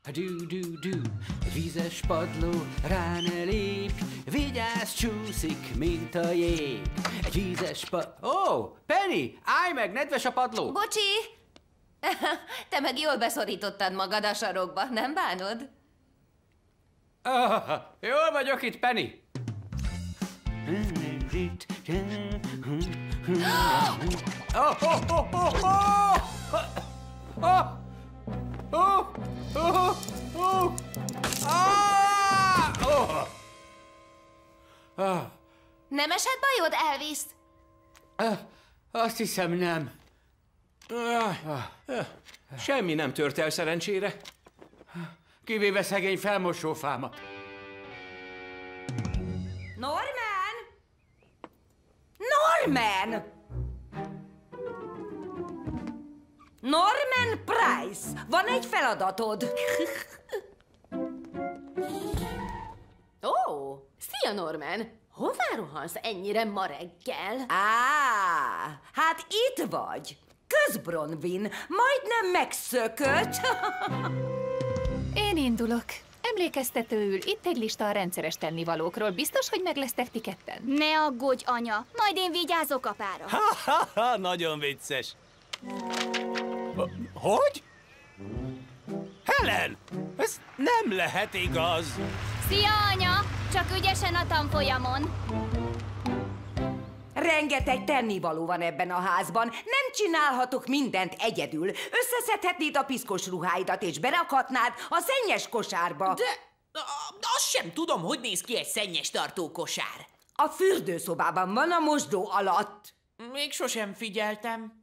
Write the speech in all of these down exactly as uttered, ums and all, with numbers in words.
Du-du-du, vízes padló, rá ne lépj, vigyázz, csúszik, mint a jég. Egy vízes pad... Ó, oh, Penny, állj meg, nedves a padló! Bocsi! Te meg jól beszorítottad magad a sarokba, nem bánod? Oh, jól vagyok itt, Penny. Oh, oh, oh, oh, oh! Oh! Oh! Oh! Oh! Ah! Oh! Ah! Nem esett bajod, Elvis? Ah, azt hiszem, nem. Ah, ah, semmi nem tört el szerencsére. Kivéve szegény felmosófámat. Norman! Norman! Norman Price, van egy feladatod. Ó, oh, szia Norman! Hová rohansz ennyire ma reggel? Á, hát itt vagy. Közbronvin, majdnem megszökött. Én indulok. Emlékeztetőül itt egy lista a rendszeres tennivalókról. Biztos, hogy meg lesztek ti ketten? Ne aggódj, anya, majd én vigyázok apára. Ha-ha-ha, nagyon vicces. Hogy? Helen, ez nem lehet igaz. Szia, anya! Csak ügyesen a tanfolyamon. Rengeteg tennivaló van ebben a házban. Nem csinálhatok mindent egyedül. Összeszedhetnéd a piszkos ruháidat, és berakhatnád a szennyes kosárba. De azt sem tudom, hogy néz ki egy szennyes tartókosár. A fürdőszobában van a mosdó alatt. Még sosem figyeltem.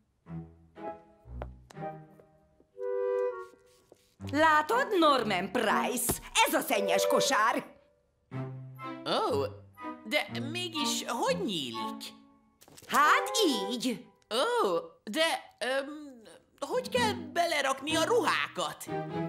Látod, Norman Price? Ez a szennyes kosár. Ó, oh, de mégis hogy nyílik? Hát így. Ó, oh, de um, hogy kell belerakni a ruhákat?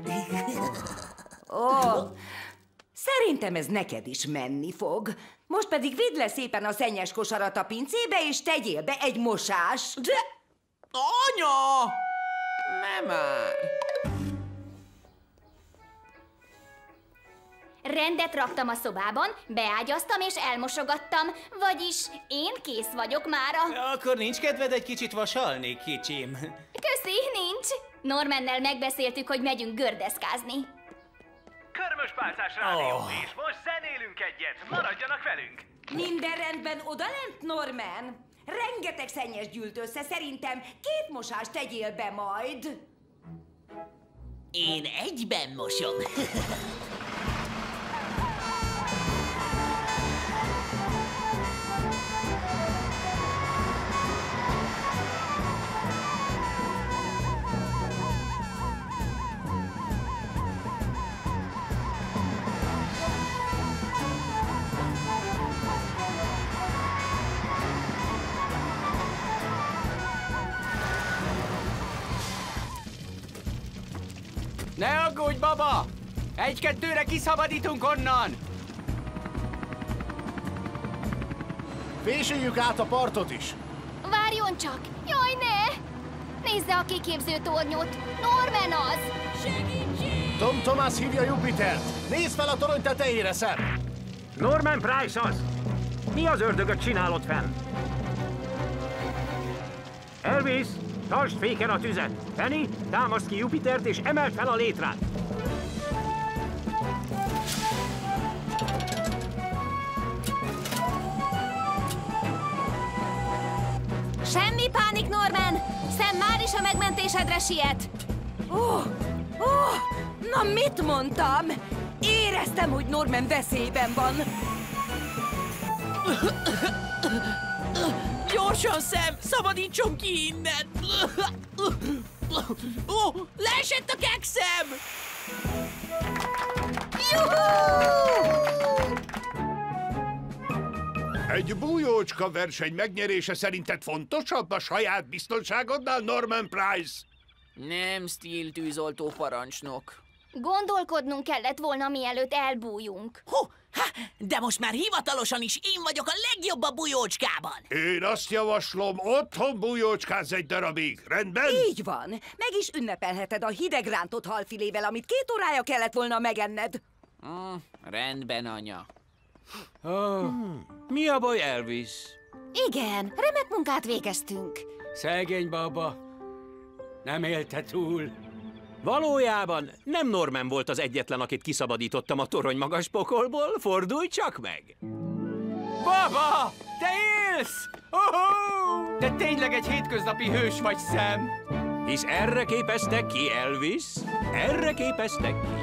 Ó, oh, szerintem ez neked is menni fog. Most pedig vidd le szépen a szennyes kosarat a pincébe, és tegyél be egy mosás. De, anya! Nem már. Rendet raktam a szobában, beágyaztam és elmosogattam, vagyis én kész vagyok mára. Akkor nincs kedved egy kicsit vasalni, kicsim? Köszi, nincs. Normannel megbeszéltük, hogy megyünk gördeszkázni. Körmöspálcás rádió, oh. És most zenélünk egyet, maradjanak velünk! Minden rendben odalent, Norman? Rengeteg szennyes gyűlt össze, szerintem két mosást tegyél be majd. Én egyben mosom. Ne aggódj, baba! Egy-kettőre kiszabadítunk onnan! Fésüljük át a partot is! Várjon csak! Jaj, ne! Nézze a kiképző tornyot! Norman az! Segítség! Tom Thomas hívja Jupitert! Nézd fel a torony tetejére, Sam! Norman Price az! Mi az ördögöt csinálod fenn? Elvis, tartsd féken a tüzet! Penny, támaszd ki Jupitert és emeld fel a létrát! Semmi pánik, Norman! Sam már is a megmentésedre siet! Ó, oh, oh, na mit mondtam? Éreztem, hogy Norman veszélyben van. Gyorsan, Sam! Szabadítson ki innen! Ó, oh, leesett a kekszem! Egy bújócska verseny megnyerése szerinted fontosabb a saját biztonságodnál, Norman Price? Nem, Steel tűzoltó parancsnok. Gondolkodnunk kellett volna, mielőtt elbújunk. Hú, ha, de most már hivatalosan is én vagyok a legjobb a bujócskában. Én azt javaslom, otthon bujócskáz egy darabig, rendben? Így van. Meg is ünnepelheted a hideg rántott halfilével, amit két órája kellett volna megenned. Mm, rendben, anya. Oh, hmm. Mi a baj, Elvis? Igen, remek munkát végeztünk. Szegény baba. Nem élte túl. Valójában nem Norman volt az egyetlen, akit kiszabadítottam a torony magas pokolból. Fordulj csak meg! Baba! Te élsz! Oh-oh! Te tényleg egy hétköznapi hős vagy, Sam. Hisz erre képeztek ki, Elvis. Erre képeztek ki.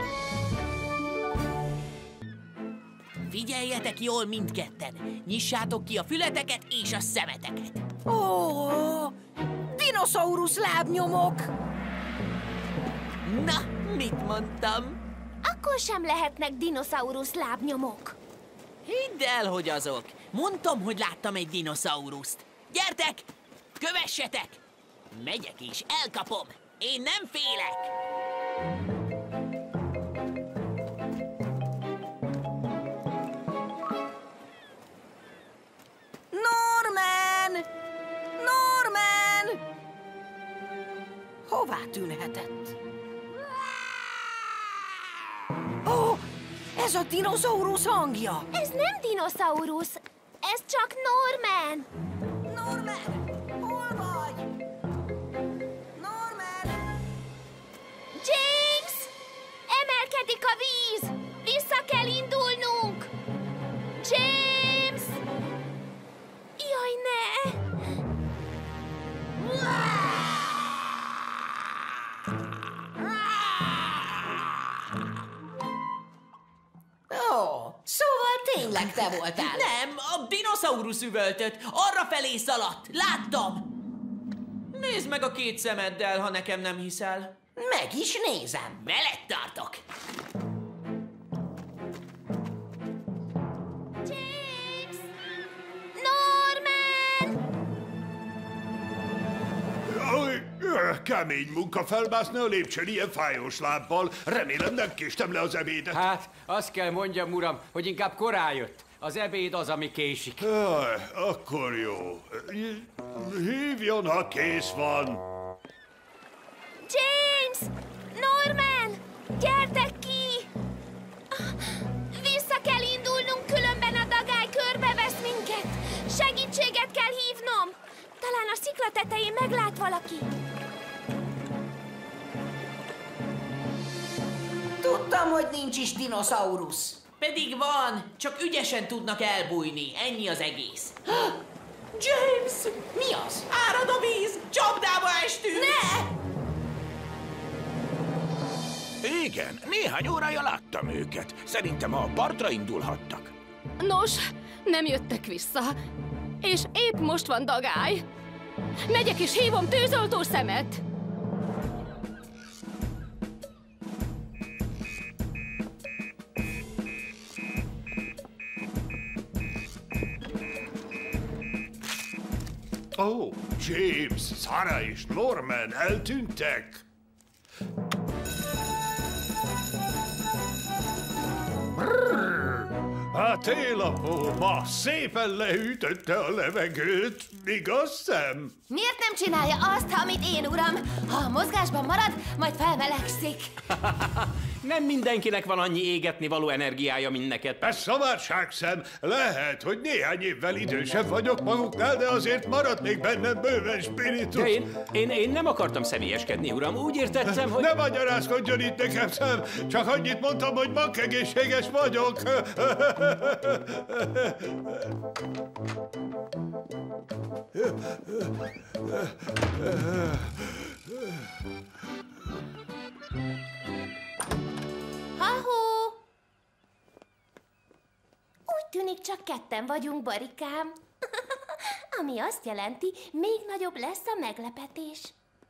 Figyeljetek jól mindketten. Nyissátok ki a fületeket és a szemeteket. Ó, dinoszaurusz lábnyomok! Na, mit mondtam? Akkor sem lehetnek dinoszaurusz lábnyomok. Hidd el, hogy azok. Mondtam, hogy láttam egy dinoszauruszt. Gyertek! Kövessetek! Megyek és elkapom. Én nem félek. Norman! Norman! Hová tűnhetett? Ó, oh, ez a dinoszaurusz hangja! Ez nem dinoszaurusz, ez csak Norman. Norman, hol vagy? Norman! James! Emelkedik a víz! Vissza kell indulnunk! James! Jaj, ne! Ó, szóval tényleg te voltál. Nem, a dinoszaurusz üvöltött. Arra felé szaladt. Láttam. Nézd meg a két szemeddel, ha nekem nem hiszel. Meg is nézem. Veled tartok. James! Norman! Jaj, kemény munka felmászni a lépcsőn ilyen fájós lábbal. Remélem nem késtem le az ebédet. Hát, azt kell mondjam, uram, hogy inkább korán jött. Az ebéd az, ami késik. Jaj, akkor jó. Hívjon, ha kész van. James! Norman! Gyertek ki! Vissza kell indulnunk, különben a dagály körbevesz minket. Segítséget kell hívnom. Talán a szikla tetején meglát valaki. Tudtam, hogy nincs is dinoszaurusz. Pedig van, csak ügyesen tudnak elbújni. Ennyi az egész. James! Mi az? Árad a víz! Csapdába estünk! Ne! Igen, néhány órája láttam őket. Szerintem a partra indulhattak. Nos, nem jöttek vissza. És épp most van dagály. Megyek és hívom tűzoltó szemet. Ó, oh, James, Sarah és Norman eltűntek. A télapó ma szépen leütötte a levegőt, igaz, Sam? Miért nem csinálja azt, amit én, uram? Ha a mozgásban marad, majd felmelegszik. Nem mindenkinek van annyi égetni való energiája, mint neked. Ez szamárság, Sam. Lehet, hogy néhány évvel idősebb vagyok maguknál, de azért maradt még bennem bőven spiritus. De én, én, én nem akartam személyeskedni, uram. Úgy értettem, hogy... Ne magyarázkodjon itt nekem, Sam. Csak annyit mondtam, hogy bankegészséges vagyok. Ha-hó! Úgy tűnik, csak ketten vagyunk, barikám. Ami azt jelenti, még nagyobb lesz a meglepetés.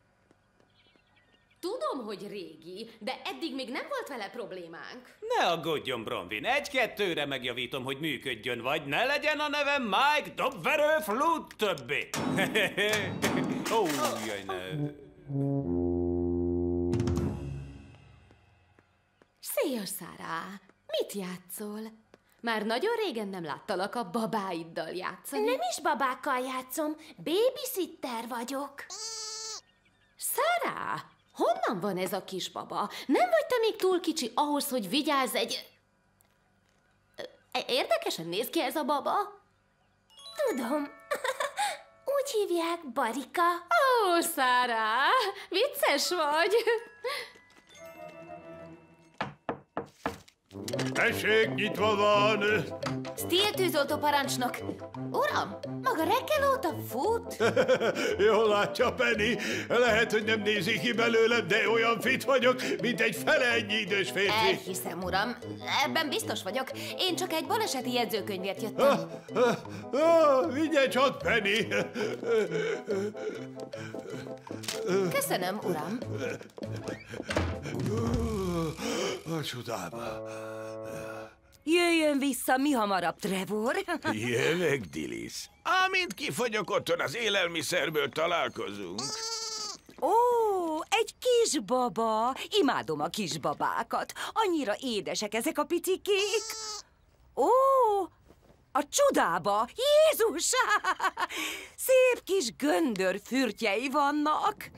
Tudom, hogy régi, de eddig még nem volt vele problémánk. Ne aggódjon, Bronwyn. Egy-kettőre megjavítom, hogy működjön, vagy ne legyen a nevem Mike Dobverő Flut többé. Ó, jaj, ne. Szia, Szára! Mit játszol? Már nagyon régen nem láttalak a babáiddal játszani. Nem is babákkal játszom, babysitter vagyok. Szára, honnan van ez a kisbaba? Nem vagy te még túl kicsi ahhoz, hogy vigyázz egy... Érdekesen néz ki ez a baba? Tudom. Úgy hívják, Barika. Ó, Szára, vicces vagy. Tessék, nyitva van! Steel tűzoltó parancsnok. Uram, maga reggel óta fut? Jól látja, Penny. Lehet, hogy nem nézi ki belőlem, de olyan fit vagyok, mint egy fele ennyi idős férfi. Elhiszem, uram. Ebben biztos vagyok. Én csak egy baleseti jegyzőkönyvért jöttem. Ah, ah, ah, vigye csak, Penny! Köszönöm, uram. A csodába. Jöjjön vissza mi hamarabb, Trevor. Jövök, Dillis. Amint kifogyok otthon az élelmiszerből, találkozunk. Ó, egy kisbaba. Imádom a kisbabákat. Annyira édesek ezek a picikék. Ó, a csodába. Jézus! Szép kis göndör fürtjei vannak.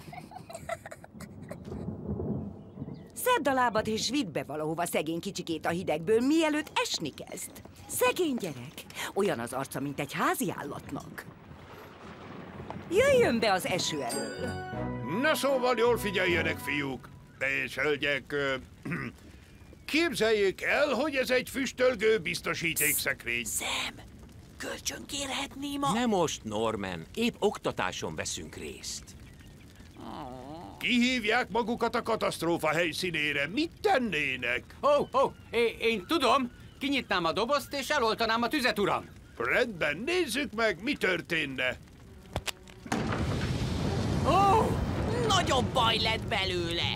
Szedd a lábad és vidd be valahova szegény kicsikét a hidegből, mielőtt esni kezd. Szegény gyerek, olyan az arca, mint egy házi állatnak. Jöjjön be az eső elől. Na szóval jól figyeljenek, fiúk és hölgyek. Képzeljék el, hogy ez egy füstölgő biztosítékszekrény. Sam, kölcsön kérhetném a... Ne most, Norman. Épp oktatáson veszünk részt. Kihívják magukat a katasztrófa helyszínére. Mit tennének? Ó, oh, ó, oh, én, én tudom. Kinyitnám a dobozt, és eloltanám a tüzet, uram. Rendben, nézzük meg, mi történne. Ó! Oh! Nagyobb baj lett belőle.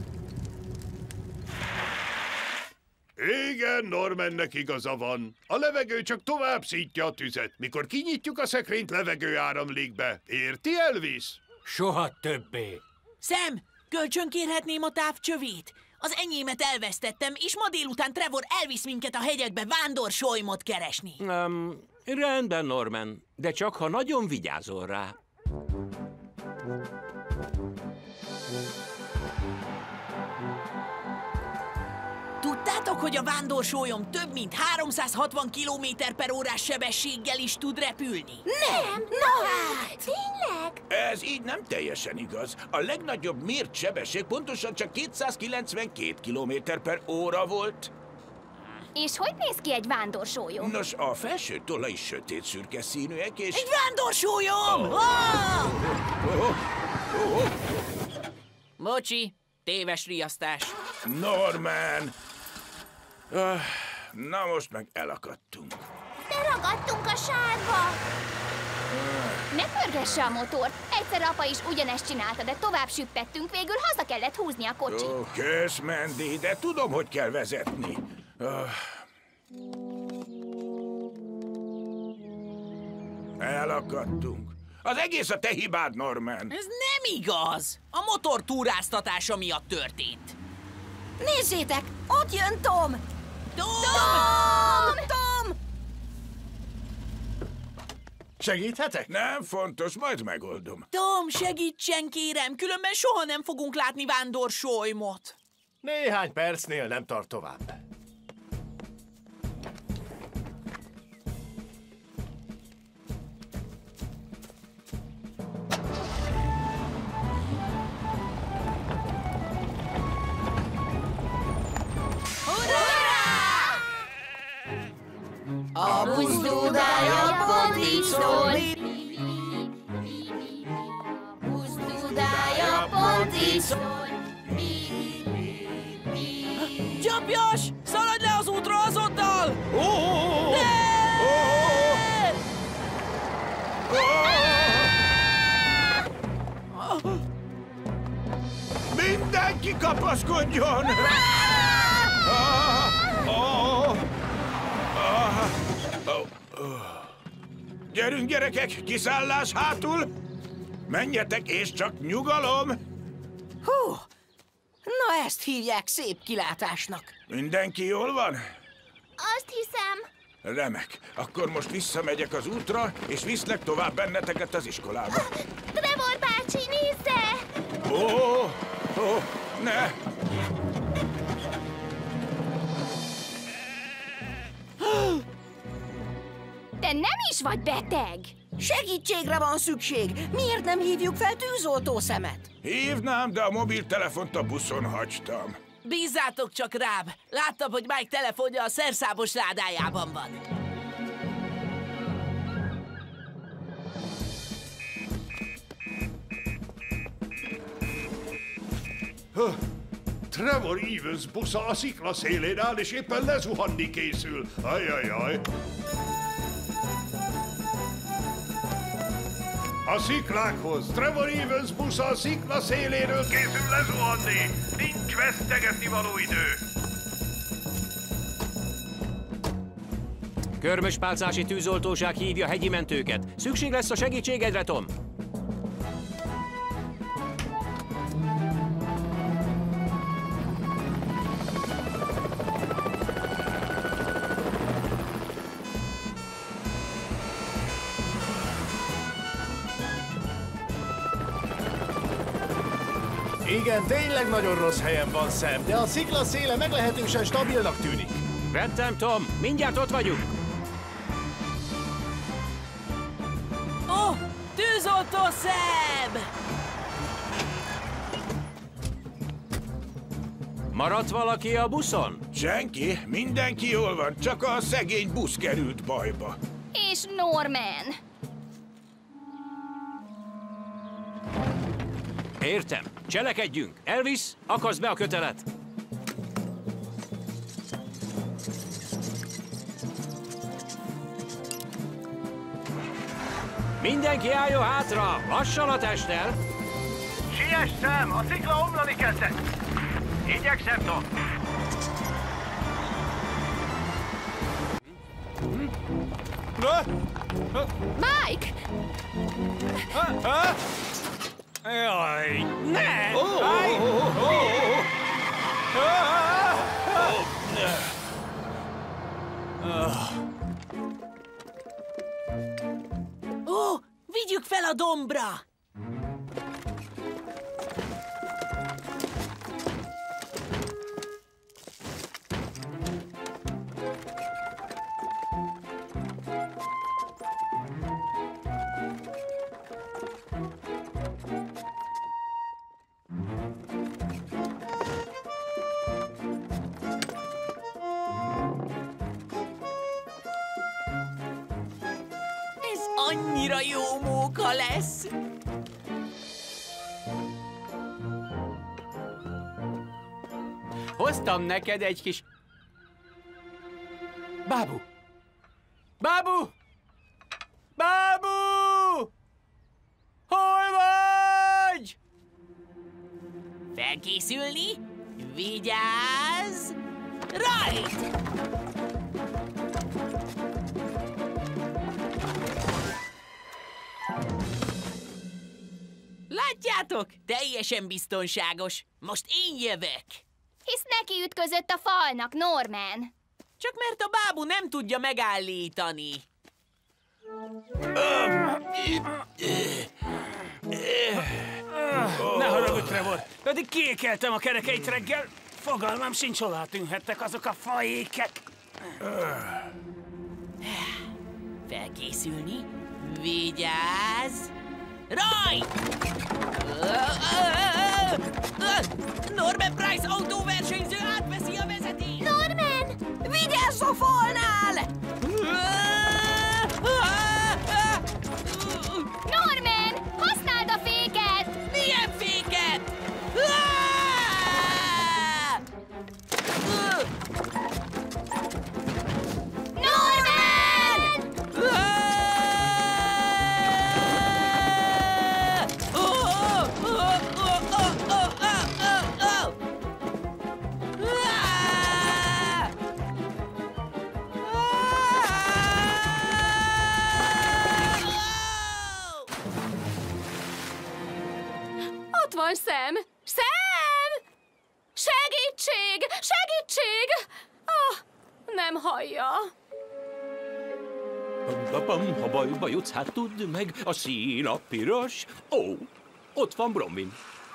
Igen, Normannek igaza van. A levegő csak tovább szítja a tüzet. Mikor kinyitjuk a szekrényt, levegő áramlik be. Érti, Elvis? Soha többé. Sam, kölcsön kérhetném a távcsövét? Az enyémet elvesztettem, és ma délután Trevor elvisz minket a hegyekbe vándorsolymot keresni. Um, rendben, Norman, de csak ha nagyon vigyázol rá. Tudtátok, hogy a vándorsolyom több mint háromszázhatvan kilométer per órás sebességgel is tud repülni? Nem, na hát! Tényleg? Ez így nem teljesen igaz. A legnagyobb mért sebesség pontosan csak kétszázkilencvenkét kilométer per óra volt. És hogy néz ki egy vándorsolyom? Nos, a felső tollai sötét szürke színűek, és... Egy vándorsolyom! Oh. Oh. Oh. Oh. Bocsi, téves riasztás. Norman! Uh, na most meg elakadtunk. De ragadtunk a sárba! Ne pörgesse a motort! Egyszer apa is ugyanezt csinálta, de tovább süppettünk, végül haza kellett húzni a kocsit. Ó, kösz, Mandy, de tudom, hogy kell vezetni. Uh. Elakadtunk. Az egész a te hibád, Norman. Ez nem igaz! A motor túráztatása miatt történt. Nézzétek! Ott jön Tom! Tom! Tom! Tom! Segíthetek? Nem fontos, majd megoldom. Tom, segítsen kérem, különben soha nem fogunk látni vándorsolymot. Néhány percnél nem tart tovább. A buszdudája pont így szól. Buszdudája pont így szól. Csapjas! Szaladj le az útra azonnal! Oh, oh, oh. Oh, oh. Mindenki kapaszkodjon! Gyerünk, gyerekek, kiszállás hátul! Menjetek, és csak nyugalom! Hú, na Ezt hívják szép kilátásnak. Mindenki jól van? Azt hiszem. Remek. Akkor most visszamegyek az útra, és viszlek tovább benneteket az iskolába. Trevor bácsi, nézze! Ó, ó, ó, ne! Te nem is vagy beteg! Segítségre van szükség. Miért nem hívjuk fel tűzoltószemet? Hívnám, de a mobiltelefont a buszon hagytam. Bízzátok csak rám. Láttam, hogy Mike telefonja a szerszámos ládájában van. Huh. Trevor Evans busza a szikla szélén áll, és éppen lezuhanni készül. Ajajaj. A sziklákhoz! Trevor Evans busza a szikla széléről készül lezuhanni! Nincs vesztegetni való idő! Körmöspálcási tűzoltóság hívja hegyi mentőket. Szükség lesz a segítségedre, Tom. Igen, tényleg nagyon rossz helyen van, Sam, de a szikla széle meglehetősen stabilnak tűnik. Vettem, Tom. Mindjárt ott vagyunk. Ó, oh, tűzoltószem! Maradt valaki a buszon? Senki, mindenki jól van, csak a szegény busz került bajba. És Norman. Értem. Cselekedjünk. Elvis, akaszd be a kötelet. Mindenki álljon hátra! Lassan a testtel! Siess, Sam! A szikla omlani kezdett! Igyekszem, Tom! Mike! Jaj, ne! Ó, ó, ó, ó, Ó, vigyük fel a dombra! Annyira jó móka lesz! Hoztam neked egy kis... Bábú! Bábú! Bábú! Hol vagy? Felkészülni? Vigyázz! Right! Látjátok? Teljesen biztonságos. Most én jövök. Hisz neki ütközött a falnak, Norman. Csak mert a bábú nem tudja megállítani. Ne haragudj, Trevor! Pedig kiékeltem a kerekeit reggel. Fogalmam sincs, hová tűnhettek azok a fajékek. Felkészülni? Vigyázz! Raj! Norman Price autóversenyző átveszi a vezetést! Norman! Vigyázz a falnál! Norman! Használd a féket! Milyen féket? Norman! Ott van Sam! Sam! Sam! nem hallja. Ha bajba jutsz, hát tudd meg, a szín a piros. Ó, ott van Bronwyn.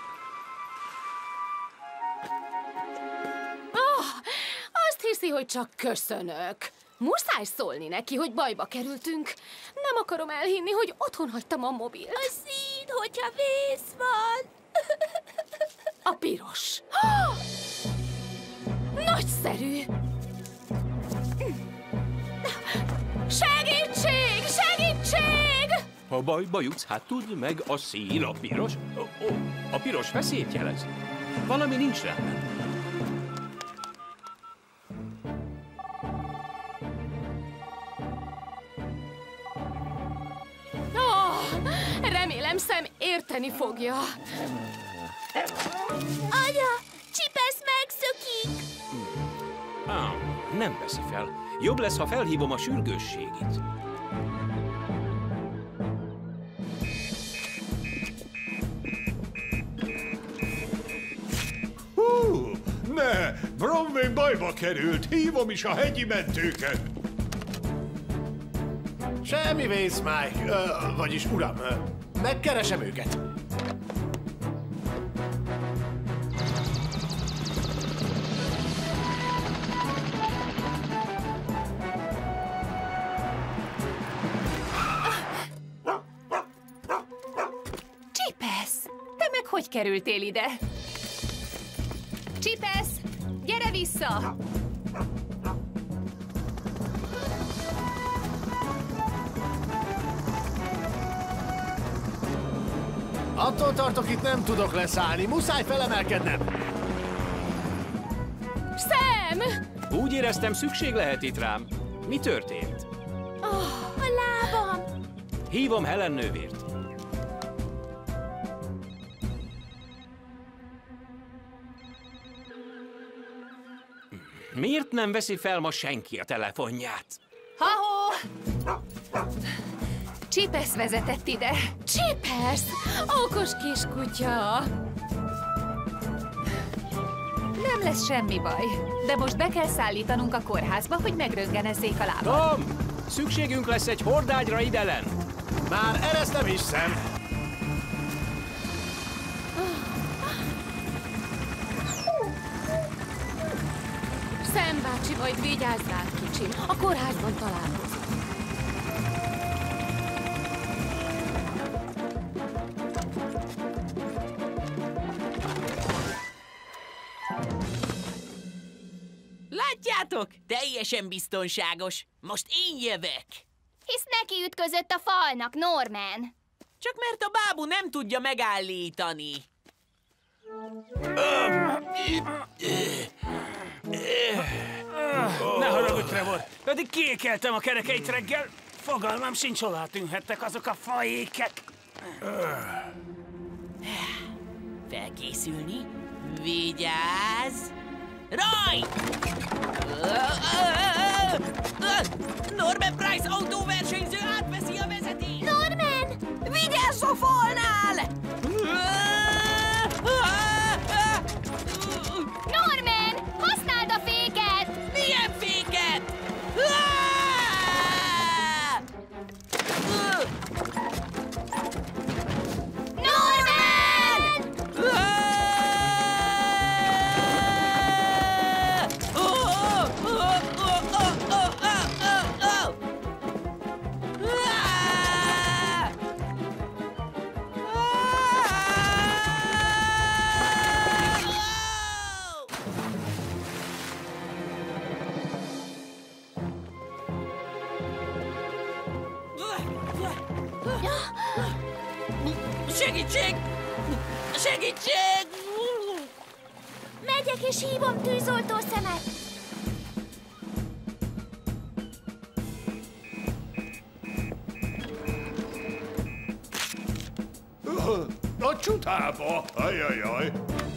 Oh, azt hiszi, hogy csak köszönök. Muszáj szólni neki, hogy bajba kerültünk. Nem akarom elhinni, hogy otthon hagytam a mobilt. A szín, hogyha vész van. A piros. Oh! Nagyszerű! Segítség! Segítség! Ha bajba jutsz, hát tudd meg, a szín a piros. Ó, ó, a piros veszélyt jelez. Valami nincs rendben. Oh, remélem Sam érteni fogja. Anya, Chipesz megszökik! Á, nem veszi fel. Jobb lesz, ha felhívom a sürgősségit. Hú, ne! Bronwyn bajba került, hívom is a hegyi mentőket. Semmi vész, Mike. Ö, vagyis, uram, ö, megkeresem őket. Chipesz, te meg hogy kerültél ide? Chipesz, gyere vissza! Attól tartok, itt nem tudok leszállni. Muszáj felemelkednem. Sam! Úgy éreztem, szükség lehet itt rám. Mi történt? Oh, a lábam! Hívom Helen nővért. Miért nem veszi fel ma senki a telefonját? Ha-ho! Chipesz vezetett ide. Chipesz! Okos kiskutya! Nem lesz semmi baj, de most be kell szállítanunk a kórházba, hogy megröntgenezzék a lábam. Tom! Szükségünk lesz egy hordágyra idelen! Már ezt nem hiszem. Sam bácsi, majd vigyázz rád, kicsim. A kórházban találkozunk. Látjátok? Teljesen biztonságos. Most én jövök. Hisz neki ütközött a falnak, Norman. Csak mert a bábú nem tudja megállítani. Ne haragudj, Trevor! Pedig kiékeltem a kerekeit reggel. Fogalmam sincs, hová tűnhettek azok a faékek. Felkészülni. Vigyázz! Raj! Norman Price autóversenyző átveszi a vezetést! Norman! Vigyázz a falnál! Norman! Használd a féket! Milyen féket? Norman! Segítség! Segítség! Megyek és hívom tűzoltó szemet. A csutába! Ajajaj!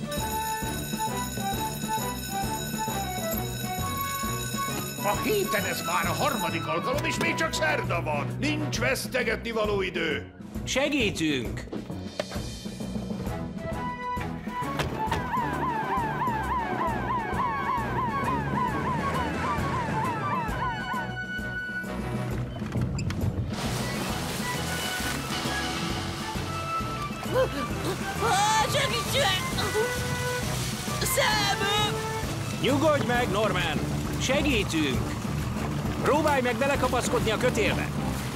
A héten ez már a harmadik alkalom, és még csak szerda van. Nincs vesztegetni való idő. Segítünk! Segítsen! Sam! Nyugodj meg, Norman! Segítünk! Próbálj meg belekapaszkodni a kötélbe!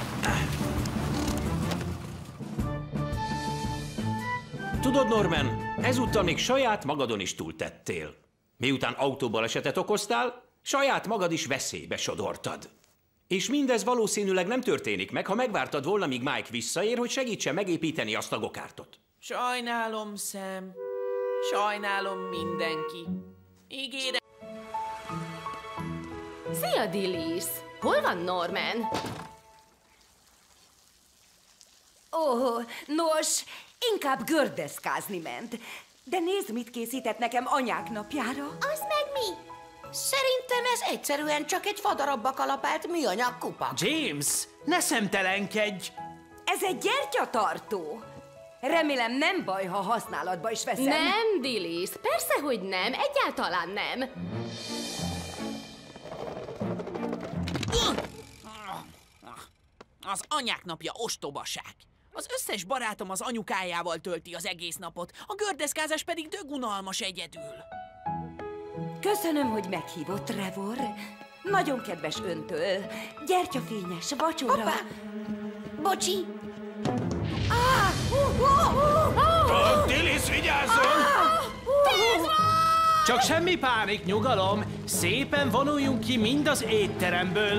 Tudod, Norman, ezúttal még saját magadon is túltettél. Miután autóbalesetet okoztál, saját magad is veszélybe sodortad. És mindez valószínűleg nem történik meg, ha megvártad volna, míg Mike visszaér, hogy segítsen megépíteni azt a gokártot. Sajnálom, Sam. Sajnálom mindenki. Ígérem. Szia, Dillis! Hol van Norman? Ó, oh, nos, inkább gördeszkázni ment. De nézd, mit készített nekem anyák napjára. Az meg mi? Szerintem ez egyszerűen csak egy fadarabba kalapált műanyag kupa. James, ne szemtelenkedj! Ez egy gyertyatartó. Remélem nem baj, ha használatba is veszem. Nem, Dillis, persze, hogy nem, egyáltalán nem. Az anyák napja ostobaság. Az összes barátom az anyukájával tölti az egész napot, a gördeszkázás pedig dögunalmas egyedül. Köszönöm, hogy meghívott, Trevor. Nagyon kedves öntől. Gyertyafényes vacsora. Hoppá! Bocsi! Ah! Uh, uh, uh, uh, uh, Dillis, vigyázzon! uh, uh, Csak semmi pánik, nyugalom. Szépen vonuljunk ki mind az étteremből.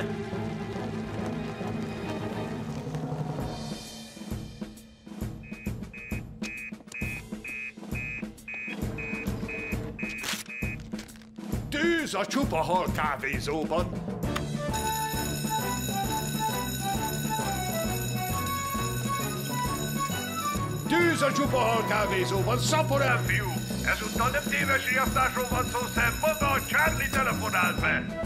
Tűz a csupa hal kávézóban! Tűz a csupa hal kávézóban! Szaporán, fiú! Ezúttal nem téves riasztásról van szó, Sam, maga a Charlie telefonált be!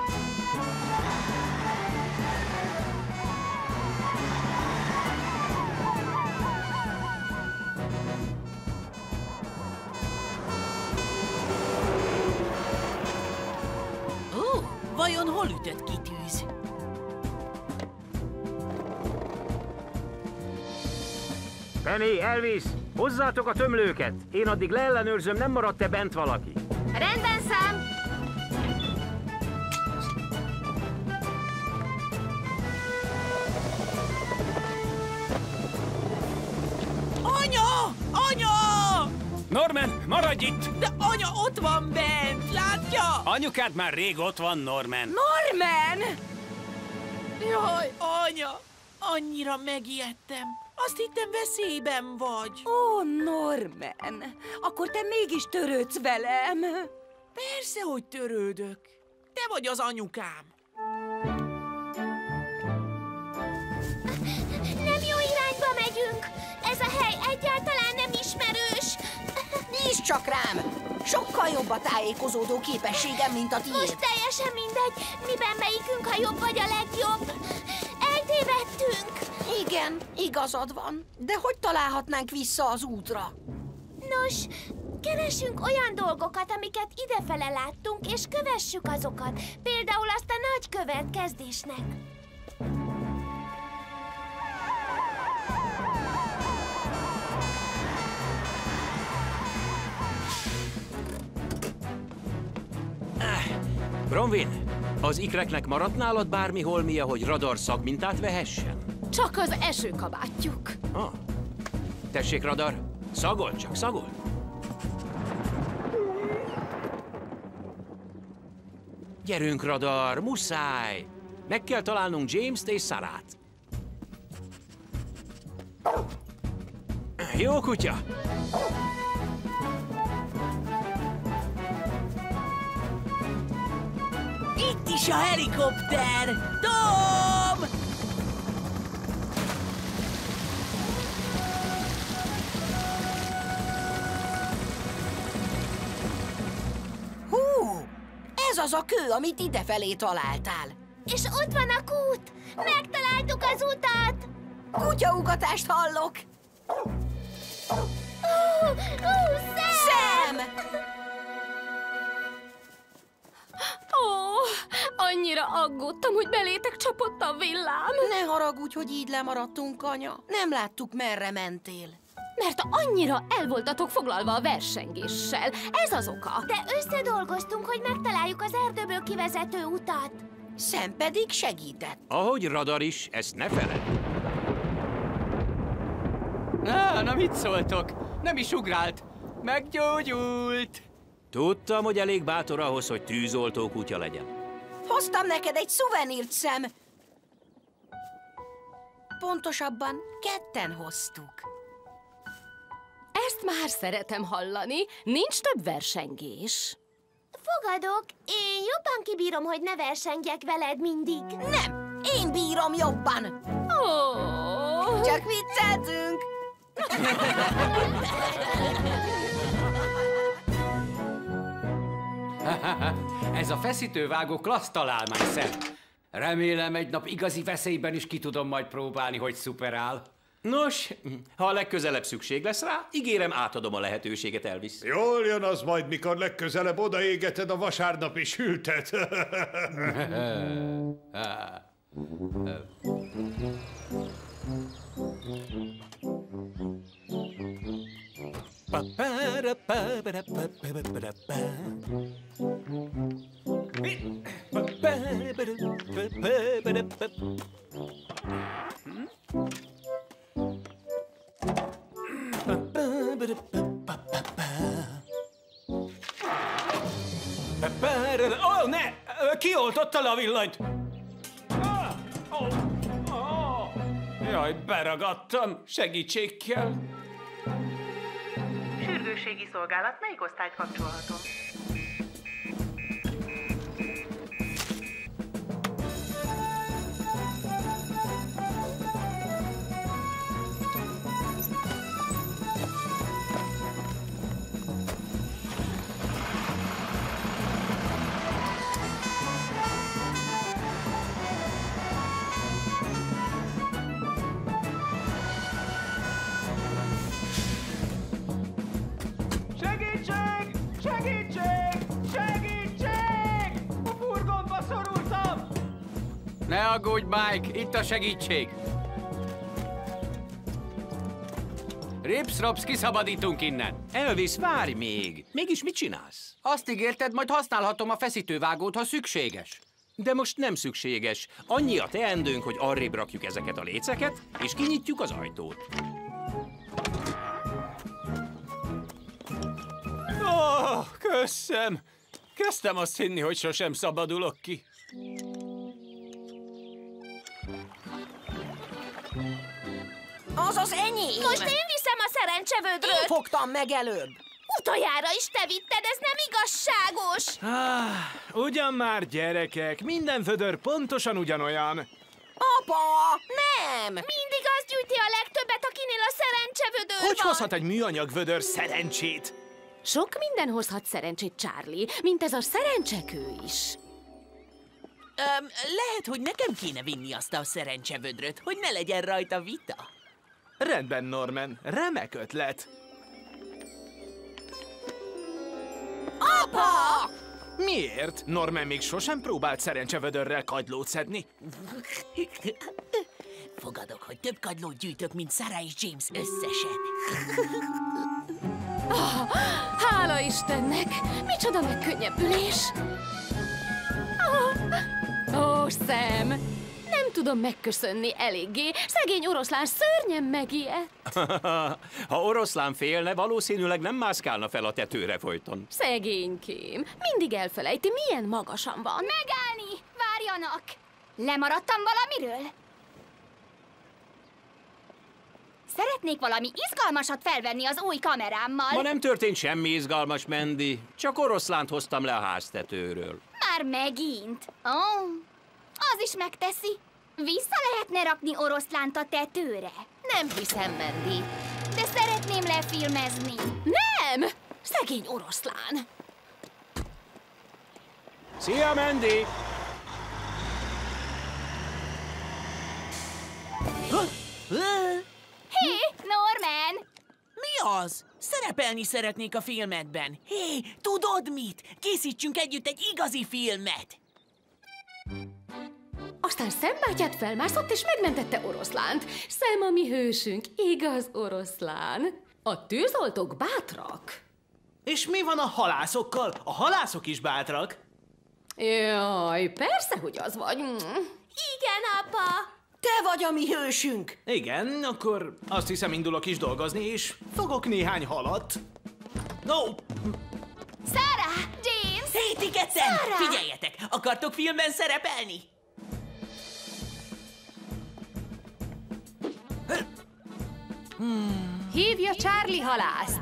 Vajon hol ütött ki tűz? Penny, Elvis, hozzátok a tömlőket! Én addig leellenőrzöm, nem maradt-e bent valaki. Rendben, Sam! Anya! Anya! Norman, maradj itt! De anya ott van bent, látja? Anyukád már rég ott van, Norman. Norman! Jaj, anya! Annyira megijedtem. Azt hittem, veszélyben vagy. Ó, Norman, akkor te mégis törődsz velem. Persze, hogy törődök. Te vagy az anyukám. Nem jó irányba megyünk. Ez a hely egyáltalán nem ismerős. Nézd csak rám! Sokkal jobb a tájékozódó képességem, mint a tiéd. Most teljesen mindegy, miben melyikünk a jobb vagy a legjobb. Eltévedtünk. Igen, igazad van. De hogy találhatnánk vissza az útra? Nos, keressünk olyan dolgokat, amiket idefele láttunk, és kövessük azokat. Például azt a nagy követ kezdésnek. Bronwyn, az ikreknek maradt nálad bármi holmia, hogy radar szagmintát vehessen? Csak az esőkabátjuk. Ah. Tessék, radar, szagol csak, szagol. Gyerünk, radar, muszáj! Meg kell találnunk James-t és Sarah-t. Jó kutya! Itt is a helikopter! Tom! Hú! Ez az a kő, amit idefelé találtál. És ott van a kút! Megtaláltuk az utat! Kutyaugatást hallok! Ó, ó, Sam! Sam! Ó, annyira aggódtam, hogy belétek csapott a villám. Ne haragudj, hogy így lemaradtunk, anya. Nem láttuk, merre mentél. Mert annyira el voltatok foglalva a versengéssel. Ez az oka. De összedolgoztunk, hogy megtaláljuk az erdőből kivezető utat. Sam pedig segített. Ahogy Radar is, ezt ne feled. Na, na mit szóltok? Nem is ugrált. Meggyógyult. Tudtam, hogy elég bátor ahhoz, hogy tűzoltó kutya legyen. Hoztam neked egy szuvenírt, Sam. Pontosabban ketten hoztuk. Ezt már szeretem hallani. Nincs több versengés. Fogadok, én jobban kibírom, hogy ne versengjek veled mindig. Nem, én bírom jobban. Oh. Csak vicceltünk. Ez a feszítővágó klassz találmány, Sam. Remélem, egy nap igazi veszélyben is ki tudom majd próbálni, hogy szuperál. Nos, ha a legközelebb szükség lesz rá, ígérem, átadom a lehetőséget, Elvis. Jól jön az majd, mikor legközelebb odaégeted a vasárnapi sültet. Ó, ne! Kioltotta le a villanyt! Ah, oh, oh. Jaj, beragadtam! Segítség kell! Sürgősségi szolgálat, melyik osztályt kapcsolhatom? Segítség! Segítség! Segítség! A furgonba szorultam! Ne aggódj, Mike, itt a segítség. Rips-Rops, kiszabadítunk innen. Elvis, várj még! Mégis mit csinálsz? Azt ígérted, majd használhatom a feszítővágót, ha szükséges. De most nem szükséges. Annyi a teendőnk, hogy arrébb rakjuk ezeket a léceket, és kinyitjuk az ajtót. Ó, oh, köszönöm! Kezdtem azt hinni, hogy sosem szabadulok ki. Az az enyém! Most én viszem a szerencsevődröt! Én fogtam meg előbb! Utoljára is te vitted, ez nem igazságos! Ah, ugyan már, gyerekek, minden vödör pontosan ugyanolyan. Apa, nem! Mindig az gyűjti a legtöbbet, akinél a szerencsevödör Hogy van! hozhat egy műanyag vödör szerencsét? Sok minden hozhat szerencsét, Charlie, mint ez a szerencsekő is. Öm, lehet, hogy nekem kéne vinni azt a szerencsevödröt, hogy ne legyen rajta vita. Rendben, Norman, remek ötlet. Apa! Miért? Norman még sosem próbált szerencsevödörrel kagylót szedni. Fogadok, hogy több kagylót gyűjtök, mint Sarah és James összesen. Oh, hála Istennek! Micsoda megkönnyebbülés! Ó, oh, oh, Sam! Nem tudom megköszönni eléggé. Szegény oroszlán szörnyen megijedt. Ha oroszlán félne, valószínűleg nem mászkálna fel a tetőre folyton. Szegénykém. Mindig elfelejti, milyen magasan van. Megállni! Várjanak! Lemaradtam valamiről? Szeretnék valami izgalmasat felvenni az új kamerámmal. Ma nem történt semmi izgalmas, Mandy. Csak oroszlánt hoztam le a háztetőről. Már megint? Ó, oh, az is megteszi. Vissza lehetne rakni oroszlánt a tetőre? Nem hiszem, Mandy. De szeretném lefilmezni. Nem! Szegény oroszlán. Szia, Mandy! Hé, Norman! Mi az? Szerepelni szeretnék a filmedben. Hé, tudod mit? Készítsünk együtt egy igazi filmet. Aztán Sam bátyád felmászott és megmentette oroszlánt. Sam a mi hősünk, igaz oroszlán. A tűzoltók bátrak? És mi van a halászokkal? A halászok is bátrak. Jaj, persze, hogy az vagy. Igen, apa! Te vagy a mi hősünk! Igen, akkor azt hiszem indulok is dolgozni, és fogok néhány halat. No! Sarah! James! Hé, ti ketten! Sarah! Figyeljetek! Akartok filmben szerepelni? Hmm. Hívja Charlie halászt!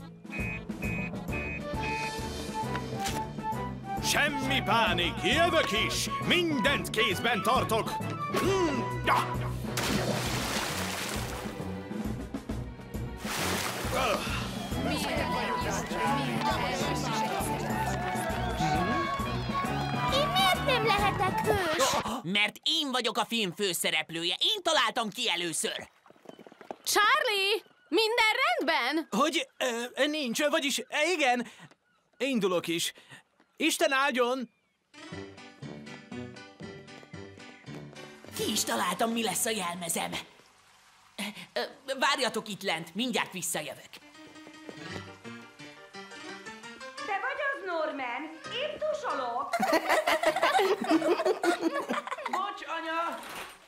Semmi pánik, jövök is! Mindent kézben tartok! Hmm. Ja. Én miért nem lehetek hős? Mert én vagyok a film főszereplője. Én találtam ki először. Charlie! Minden rendben? Hogy ö, nincs, vagyis igen, indulok is. Isten áldjon! Ki is találtam, mi lesz a jelmezem. Ö, Várjatok itt lent, mindjárt visszajövök. Te vagy az, Norman? Én tusolok. Bocs, anya!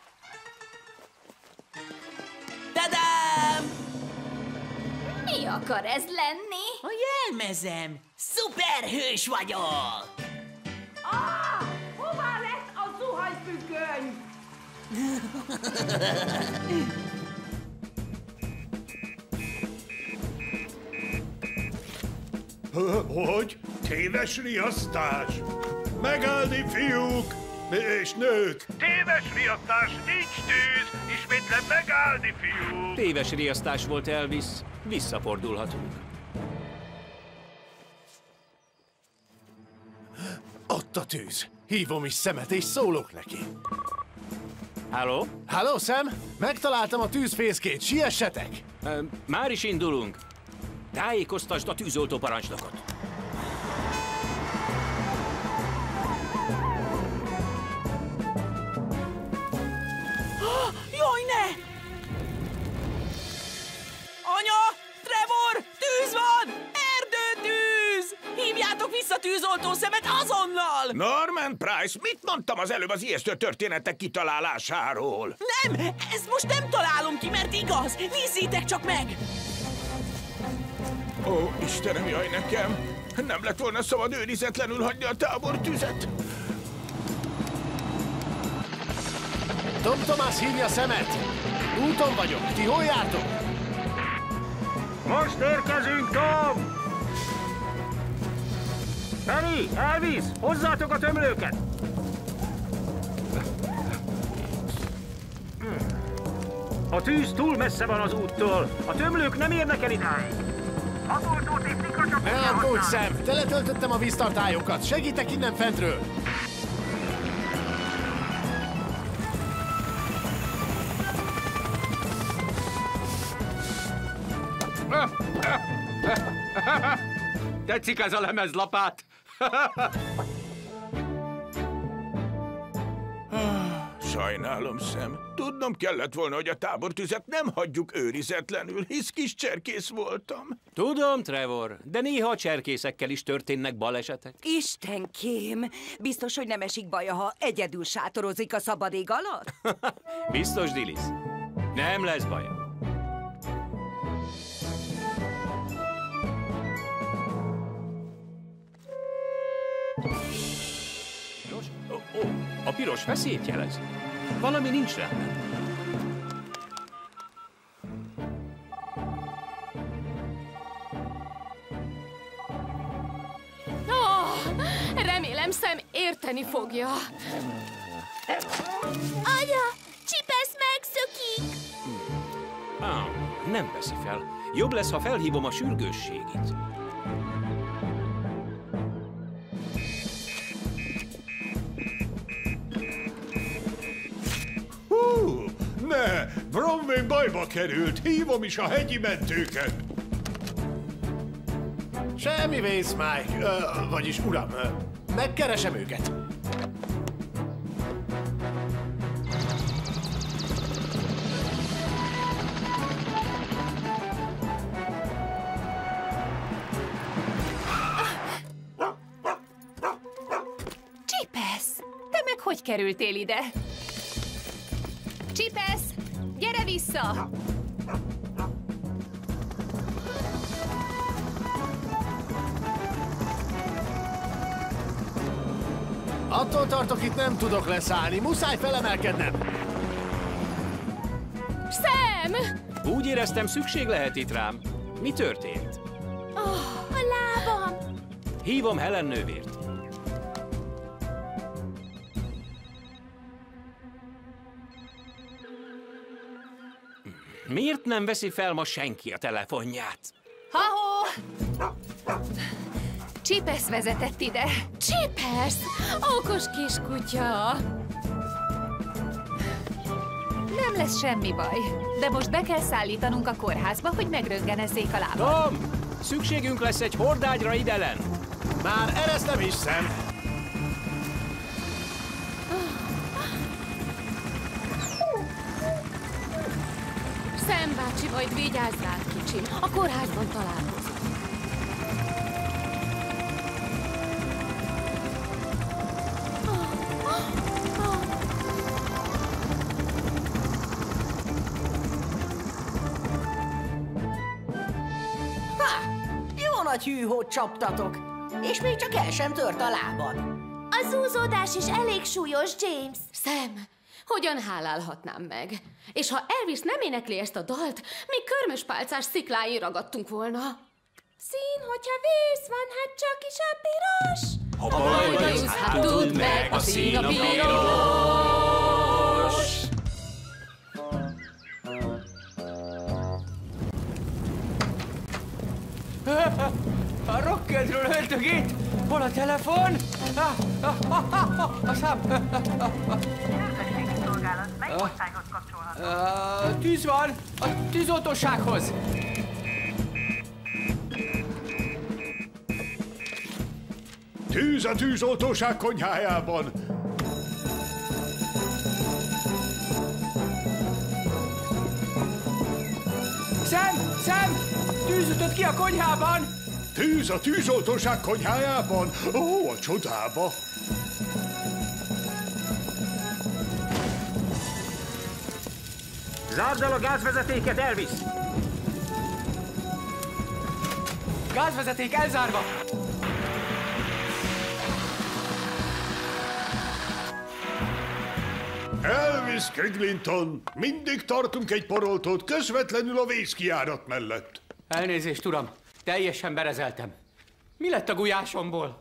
Tadám! Mi akar ez lenni? A jelmezem! Szuperhős vagyok! Ah! Hová lett a zuhanyfüggöny? Hogy? Téves riasztás? Megállni, fiúk és nők! Téves riasztás, nincs tűz! Ismétlem, megállni, fiúk! Téves riasztás volt, Elvis. Visszafordulhatunk. Ott a tűz. Hívom is Samet, és szólok neki. Halló? Halló, Sam? Megtaláltam a tűzfészkét, siessetek! Ö, már is indulunk. Tájékoztasd a tűzoltó parancsnokot. Oh, jaj, ne! Anya! Trevor! Tűz van! Erdőtűz! Hívjátok vissza tűzoltó szemet azonnal! Norman Price, mit mondtam az előbb az ijesztő történetek kitalálásáról? Nem! Ezt most nem találom ki, mert igaz! Nézzétek csak meg! Ó, Istenem, jaj nekem! Nem lett volna szabad őrizetlenül hagyni a tábortüzet. Tom Thomas hívja Samet! Úton vagyok, ti hol jártok? Most érkezünk, Tom! Penny, Elvis, hozzátok a tömlőket! A tűz túl messze van az úttól. A tömlők nem érnek el idáig. Hatoltó technika csak... Ne aggódj, Sam! Teletöltöttem a víztartályokat. Segítek innen fentről! Tetszik ez a lemezlapát? Sajnálom, Sam. Tudnom kellett volna, hogy a tábortüzet nem hagyjuk őrizetlenül, hisz kis cserkész voltam. Tudom, Trevor, de néha a cserkészekkel is történnek balesetek. Istenkém, biztos, hogy nem esik baja, ha egyedül sátorozik a szabad ég alatt? Biztos, Dillis. Nem lesz baja. Piros? Ó, ó, a piros veszélyt jelez. Valami nincs rendben. Oh, remélem Sam érteni fogja. Anya, Csipesz megszökik! Ah, nem veszi fel. Jobb lesz, ha felhívom a sürgősségit. Hú, ne! Bromwell bajba került, hívom is a hegyi mentőket! Semmi vész, Mike. Ö, vagyis, uram, ö, megkeresem őket. Te meg hogy kerültél ide? Csipesz, gyere vissza! Attól tartok, itt nem tudok leszállni. Muszáj felemelkednem. Sam! Úgy éreztem, szükség lehet itt rám. Mi történt? Oh, a lábam! Hívom Helen nővért. Miért nem veszi fel ma senki a telefonját? Ha-ho! Csipesz vezetett ide. Csipesz! Okos kiskutya! Nem lesz semmi baj, de most be kell szállítanunk a kórházba, hogy megröntgenezzék a lábat. Tom! Szükségünk lesz egy hordágyra idelen. Már eresztem is, Sam. Sam bácsi, majd vigyázz rád, kicsim. A kórházban találkozunk. Jó nagy hűhót csaptatok, és még csak el sem tört a lábad. A zúzódás is elég súlyos, James. Sam, hogyan hálálhatnám meg? És ha Elvis nem énekli ezt a dalt, mi körmöspálcás szikláin ragadtunk volna. Szín, hogyha vész van, hát csak is a piros. Ha bajba jusz, hát tudd meg, a szín a piros. A rockkedről öltök itt! Hol a telefon? Ah, ah, ah, ah, ah, a szám! Közösségi szolgálat, melyik osztályhoz kapcsolható? Uh, tűz van! A tűzoltósághoz! Tűz a tűzoltóság konyhájában! Sam! Sam! Tűz ütött ki a konyhában! Tűz a tűzoltóság konyhájában? Ó, a csodába! Zárd el a gázvezetéket, Elvis! Gázvezeték elzárva! Elvis Cridlington, mindig tartunk egy paroltót közvetlenül a vészkijárat mellett. Elnézést, uram, teljesen berezeltem. Mi lett a gulyásomból?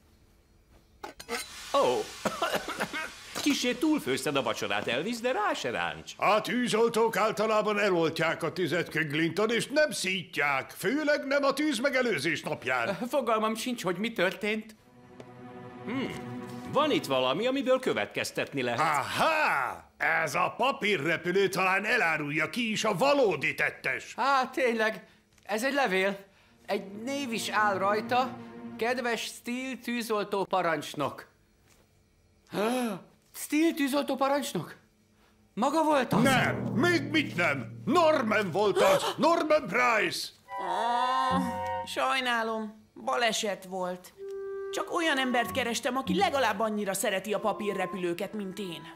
Ó, oh. Kissé túlfőzted a vacsorát, Elvis, de rá se ráncs. A tűzoltók általában eloltják a tüzet, Cridlington, és nem szítják, főleg nem a tűz megelőzés napján. Fogalmam sincs, hogy mi történt. Hmm. Van itt valami, amiből következtetni lehet. Aha! Ez a papírrepülő talán elárulja, ki is a valódi tettes. Á, tényleg, ez egy levél. Egy név is áll rajta. Kedves Steel tűzoltó parancsnok. Steel tűzoltó parancsnok? Maga volt az? Nem, még mit nem. Norman volt az, Norman Price. Oh, sajnálom, baleset volt. Csak olyan embert kerestem, aki legalább annyira szereti a papírrepülőket, mint én.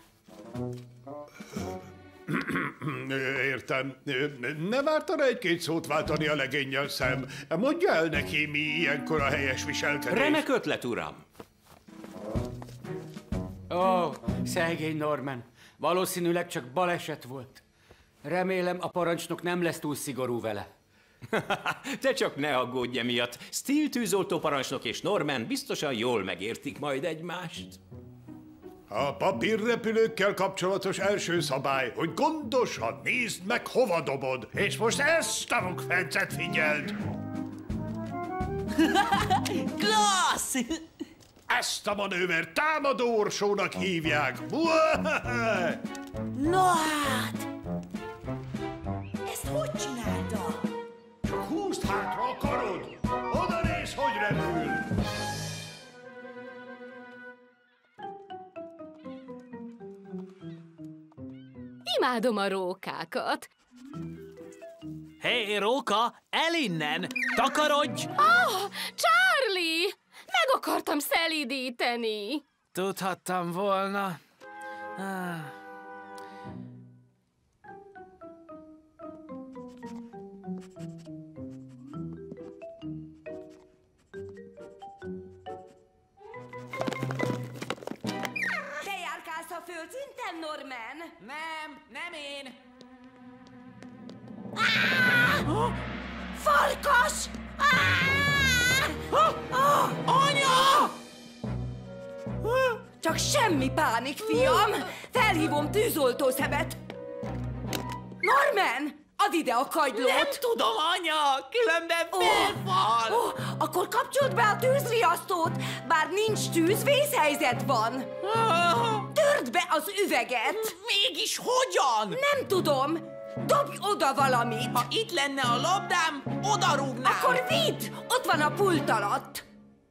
Értem. Nem ártana egy-két szót váltani a legénnyel, Sam. Mondja el neki, mi ilyenkor a helyes viselkedés. Remek ötlet, uram. Ó, oh, szegény Norman. Valószínűleg csak baleset volt. Remélem, a parancsnok nem lesz túl szigorú vele. Te csak ne aggódj emiatt. Steel tűzoltó parancsnok és Norman biztosan jól megértik majd egymást. A papírrepülőkkel kapcsolatos első szabály, hogy gondosan nézd meg, hova dobod. És most ezt a rukfencet figyeld! Klassz! Ezt a manőver támadó orsónak hívják. No hát! Ezt hogy csinálta? Csak húzd hátra a karod! Oda nézz, hogy repül! Imádom a rókákat. Hé, hey, róka, el innen! Takarodj! Oh, Charlie! Meg akartam szelídíteni. Tudhattam volna. Ah. Te járkálsz a földszinten, Norman? Nem, nem én. Ah! Farkas! Ah! Ah! Anya! Csak semmi pánik, fiam! Felhívom tűzoltószebet! Norman! Add ide a kagylót! Nem tudom, anya! Különben felfal! Oh, oh, akkor kapcsold be a tűzriasztót! Bár nincs tűz, vészhelyzet van! Törd be az üveget! Mégis hogyan? Nem tudom! Dobj oda valamit! Ha itt lenne a labdám, oda rúgnám! Akkor vidd! Ott van a pult alatt!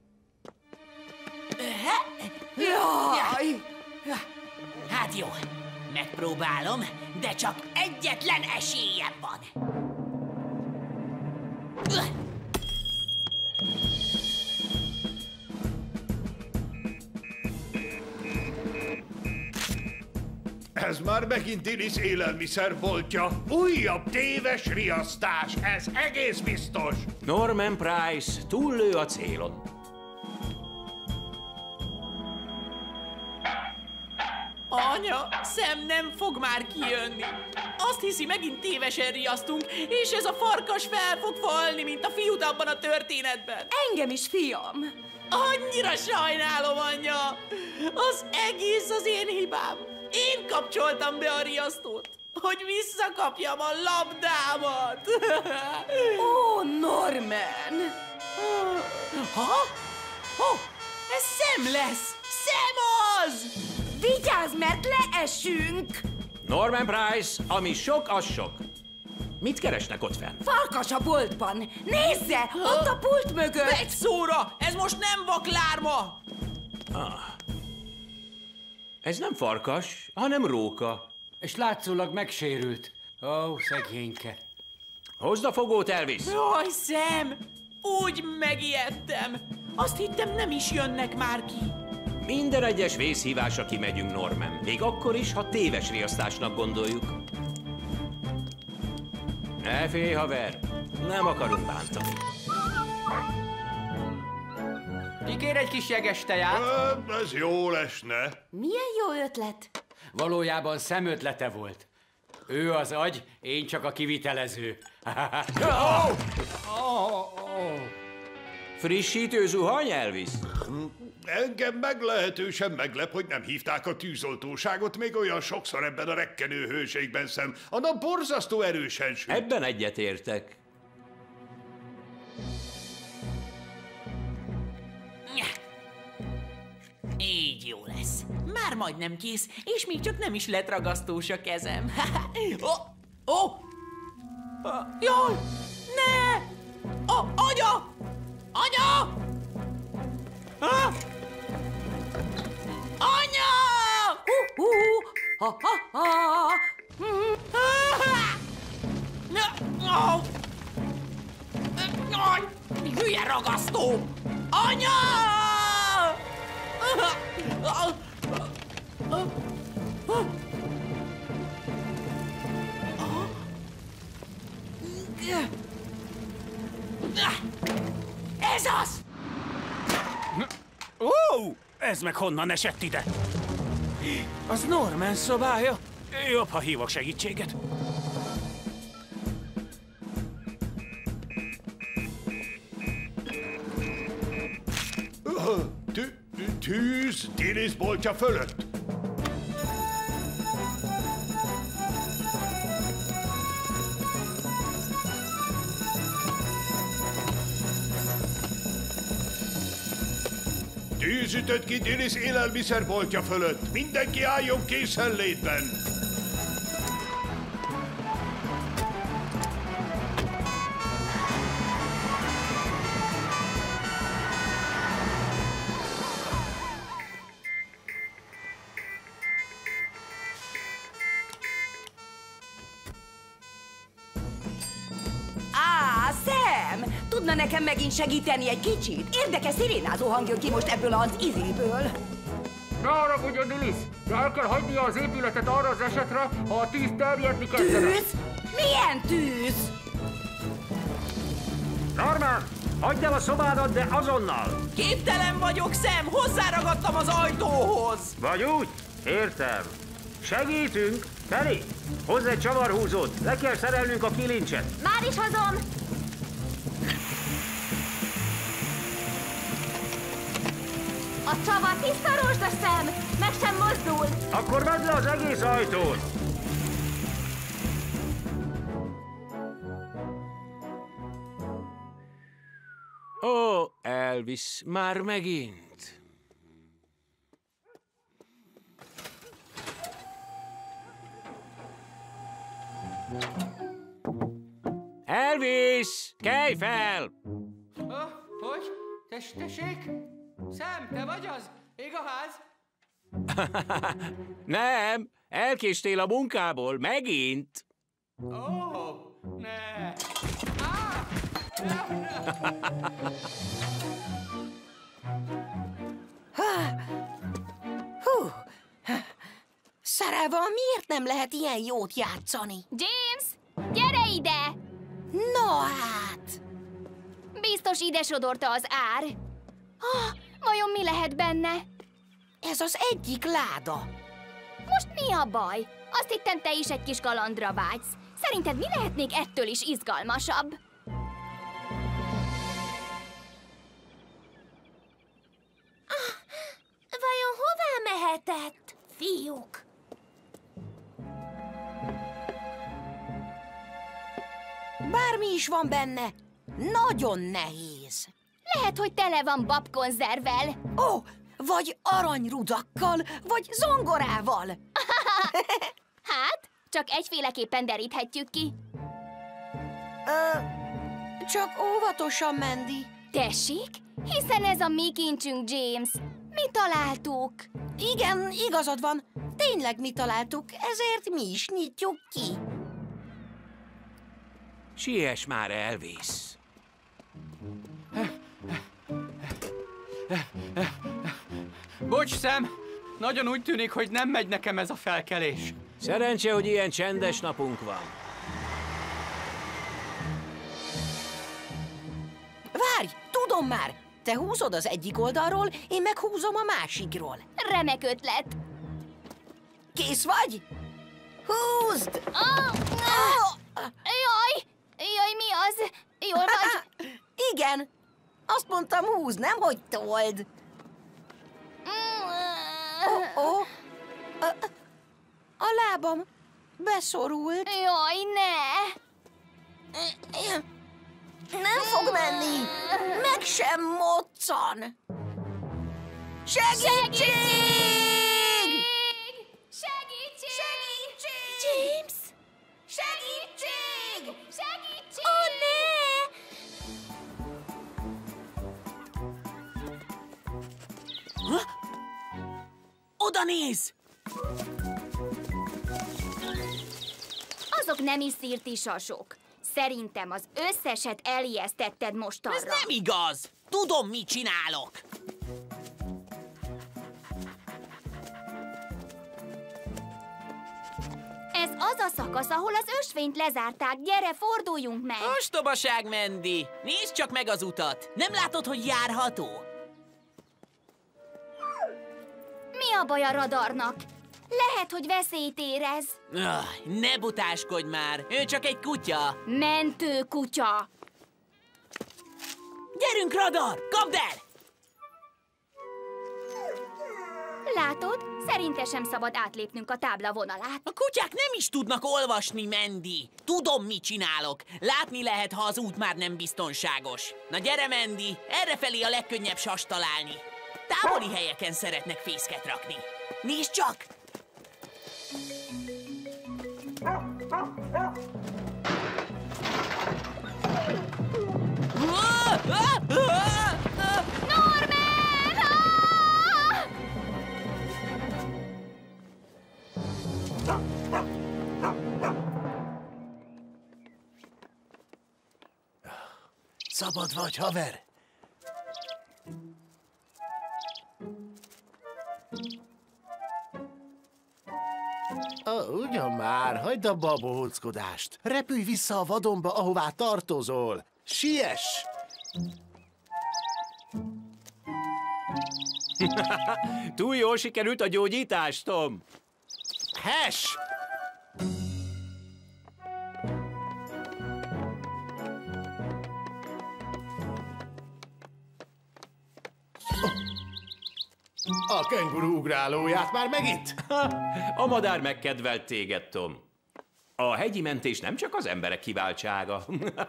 Jaj! Hát jó, megpróbálom, de csak egyetlen esélyem van. Ez már megint Dinis élelmiszerboltja. Újabb téves riasztás, ez egész biztos. Norman Price túllő a célon. Anya, Sam nem fog már kijönni. Azt hiszi, megint tévesen riasztunk, és ez a farkas fel fog falni, mint a fiút abban a történetben. Engem is, fiam. Annyira sajnálom, anya. Az egész az én hibám. Én kapcsoltam be a riasztót, hogy visszakapjam a labdámat. Ó, Norman! Ha? Oh, ez Sam lesz! Sam az! Vigyázz, mert leesünk! Norman Price, ami sok, az sok. Mit keresnek ott fenn? Farkas a boltban! Nézze! Ott a pult mögött! Egy szóra! Ez most nem vaklárma! Ah. Ez nem farkas, hanem róka. És látszólag megsérült. Ó, oh, szegényke. Hozd a fogót, Elvis! Jaj, Sam! Úgy megijedtem! Azt hittem, nem is jönnek már ki. Minden egyes vészhívásra kimegyünk, Norman. Még akkor is, ha téves riasztásnak gondoljuk. Ne félj, haver! Nem akarunk bántani. Kikér egy kis jeges teját? Ez jól esne. Milyen jó ötlet! Valójában Sam ötlete volt. Ő az agy, én csak a kivitelező. oh! Oh, oh. Frissítő zuhany, Elvis? Engem meglehetősen meglep, hogy nem hívták a tűzoltóságot még olyan sokszor ebben a rekkenő hőségben, Sam. A nap borzasztó erősen süt. Ebben egyetértek. Így jó lesz. Már majdnem kész, és még csak nem is lett ragasztós a kezem. Ó! oh, oh. uh, Jaj! Ne! Oh, anya! Anya! Ah! Anya! Uh, uh, ha, ha, ha. Mm. Ah! Oh. Hülye ragasztó! Anya! Ez az! Ó, ez meg honnan esett ide? Az Norman szobája. Jobb, ha hívok segítséget. Tűz Dinis boltja fölött. Tűz ütött ki Dinis élelmiszerboltja fölött. Mindenki álljon készenlétben. Tudna nekem megint segíteni egy kicsit? Érdekes szirénázó hang jön ki most ebből az izéből. Ne haragudjon, Dillis, de el kell hagynia az épületet arra az esetre, ha a tűz terjedni kezdene. Tűz? Milyen tűz? Norman, hagyd el a szobádat, de azonnal! Képtelen vagyok, Sam! Hozzáragadtam az ajtóhoz! Vagy úgy? Értem. Segítünk! Penny, hozz egy csavarhúzót! Le kell szerelnünk a kilincset! Már is hozom! A csavar tiszta rózsdaszem! Meg sem mozdul! Akkor vedd le az egész ajtót! Ó, Elvis, már megint. Elvis, kelj fel! Oh, hogy? Tes, tessék? Sam, te vagy az? Ég a ház? Nem, elkéstél a munkából, megint. Ó, oh, ne! Ah! Hú! Szarával miért nem lehet ilyen jót játszani? James, gyere ide! No hát! Biztos ide sodorta az ár. Oh, vajon mi lehet benne? Ez az egyik láda. Most mi a baj? Azt hittem, te is egy kis kalandra vágysz. Szerinted mi lehet még ettől is izgalmasabb? Ah, vajon hová mehetett, fiúk? Bármi is van benne, nagyon nehéz. Lehet, hogy tele van babkonzervvel. Ó, oh, vagy aranyrudakkal, vagy zongorával. Hát, csak egyféleképpen deríthetjük ki. Ö, csak óvatosan, Mandy. Tessék? Hiszen ez a mi kincsünk, James. Mi találtuk. Igen, igazad van. Tényleg mi találtuk, ezért mi is nyitjuk ki. Siess már, Elvis. Bocs, Sam! Nagyon úgy tűnik, hogy nem megy nekem ez a felkelés. Szerencse, hogy ilyen csendes napunk van. Várj, tudom már! Te húzod az egyik oldalról, én meg húzom a másikról. Remek ötlet. Kész vagy? Húzd! Ah, ah, jaj! Jaj, mi az? Jól vagy? Igen. Azt mondtam, húzd, nem hogy told. Oh, oh. A, a lábam beszorult. Jaj, ne! Nem fog menni. Meg sem moccan. Segítség! Segítség! Segítség! James! Segítség! Segítség! Ó, ne! Ha? Oda néz! Azok nem is szirtisasok. Szerintem az összeset elijesztetted mostanra. Ez nem igaz! Tudom, mit csinálok! Ez az a szakasz, ahol az ösvényt lezárták. Gyere, forduljunk meg! Ostobaság, Mandy! Nézd csak meg az utat! Nem látod, hogy járható? Mi a baj a radarnak? Lehet, hogy veszélyt érez. Ah, ne butáskodj már! Ő csak egy kutya! Mentő kutya! Gyerünk, radar! Kapd el! Látod? Szerinte sem szabad átlépnünk a tábla vonalát. A kutyák nem is tudnak olvasni, Mandy. Tudom, mit csinálok. Látni lehet, ha az út már nem biztonságos. Na gyere, Mandy, errefelé a legkönnyebb sast találni. Távoli helyeken szeretnek fészket rakni. Nézd csak! Norman! Ah! Szabad vagy, haver? Oh, ugyan már, hagyd abba a bohóckodást. Repülj vissza a vadonba, ahová tartozol. Siess! Túl jól sikerült a gyógyítás, Tom. Hes! A kenguru ugrálóját már megitt? A madár megkedvelt téged, Tom. A hegyi mentés nem csak az emberek kiváltsága.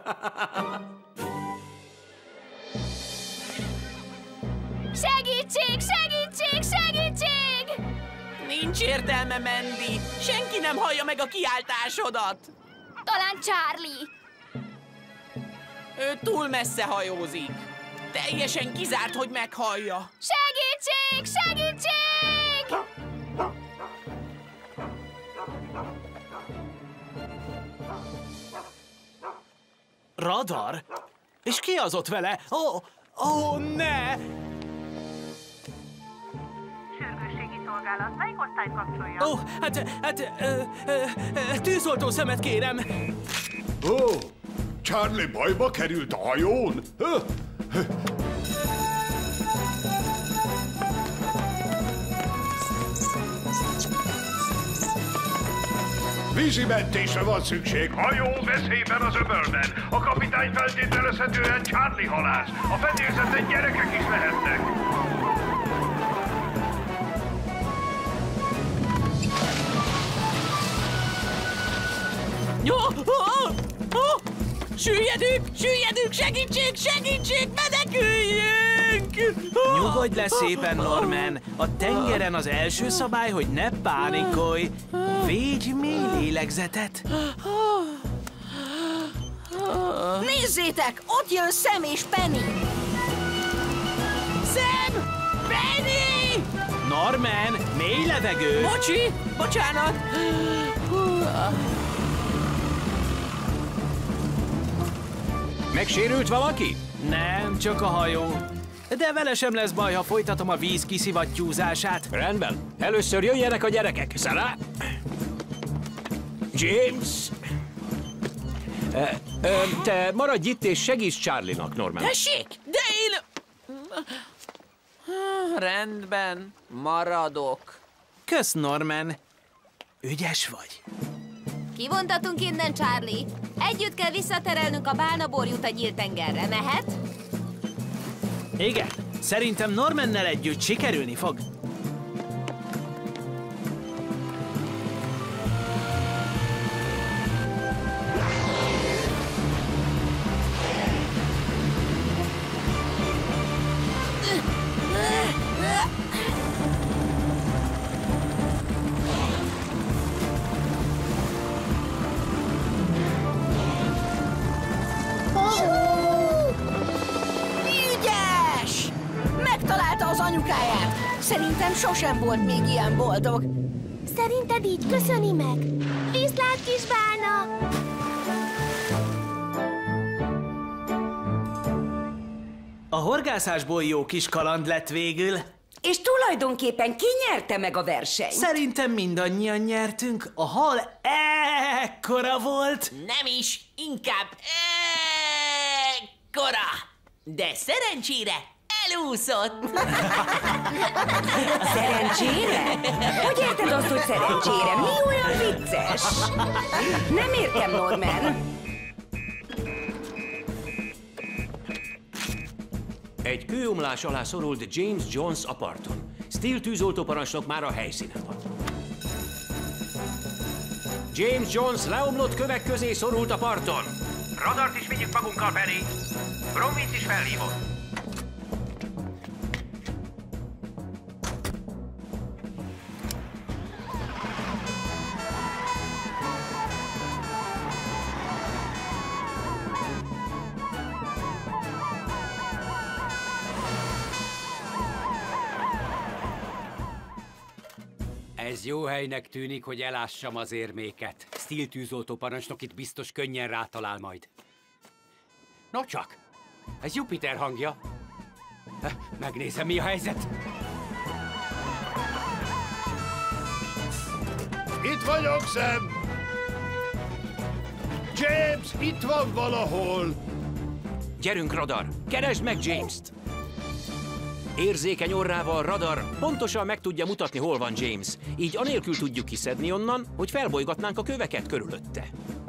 Segítség, segítség, segítség! Nincs értelme menni. Senki nem hallja meg a kiáltásodat. Talán Charlie. Ő túl messze hajózik. Teljesen kizárt, hogy meghallja. Segítség, segítség! Radar? És ki az ott vele? Ó, oh, ó, oh, ne! Sürgősségi szolgálat, melyik osztályt kapcsolja? Ó, oh, hát, hát, ö, ö, ö, tűzoltó szemet kérem. Ó, oh, Charlie bajba került a hajón? Ö, ö. Vízi mentésre van szükség. Hajó veszélyben az öbölben. A kapitány feltételezhetően Charlie halász. A fedélzeten gyerekek is lehetnek. Jó! Oh, oh, süllyedünk! Süllyedünk! Segítség! Segítség! Meneküljünk! Oh, Nyugodj le szépen, Norman. A tengeren az első szabály, hogy ne pánikolj. Védj mély lélegzetet. Nézzétek! Ott jön Sam és Penny! Sam! Penny! Norman, mély levegő. Bocsi! Bocsánat! Megsérült valaki? Nem, csak a hajó. De vele sem lesz baj, ha folytatom a víz kiszivattyúzását. Rendben. Először jöjjenek a gyerekek. Szalá! James! E, e, te maradj itt és segíts Charlie-nak, Norman. Tessék! De én... Rendben, maradok. Kösz, Norman. Ügyes vagy. Kivontatunk innen, Charlie. Együtt kell visszaterelnünk a bálnaborjút a nyílt tengerre. Mehet? Igen, szerintem Normannel együtt sikerülni fog. Megtalálta az anyukáját! Szerintem sosem volt még ilyen boldog. Szerinted így köszöni meg? Viszlát, kis bálna! A horgászásból jó kis kaland lett végül. És tulajdonképpen ki nyerte meg a versenyt? Szerintem mindannyian nyertünk. A hal ekkora volt. Nem is, inkább ekkora. De szerencsére elúszott. Szerencsére? Hogy érted azt, hogy szerencsére? Mi olyan vicces? Nem értem, Norman. Egy kőomlás alá szorult James Jones a parton. Steele tűzoltóparancsnok már a helyszínen van. James Jones leomlott kövek közé szorult a parton. Radart is vigyük magunkkal, Penny. Bromwich is felhívott. Ez jó helynek tűnik, hogy elássam az érméket. Steele tűzoltó parancsnok itt biztos könnyen rátalál majd. No csak, ez Jupiter hangja. Megnézem, mi a helyzet. Itt vagyok, Sam! James, itt van valahol! Gyerünk, Radar! Keresd meg James-t! Érzékeny orrával Radar pontosan meg tudja mutatni, hol van James. Így anélkül tudjuk kiszedni onnan, hogy felbolygatnánk a köveket körülötte.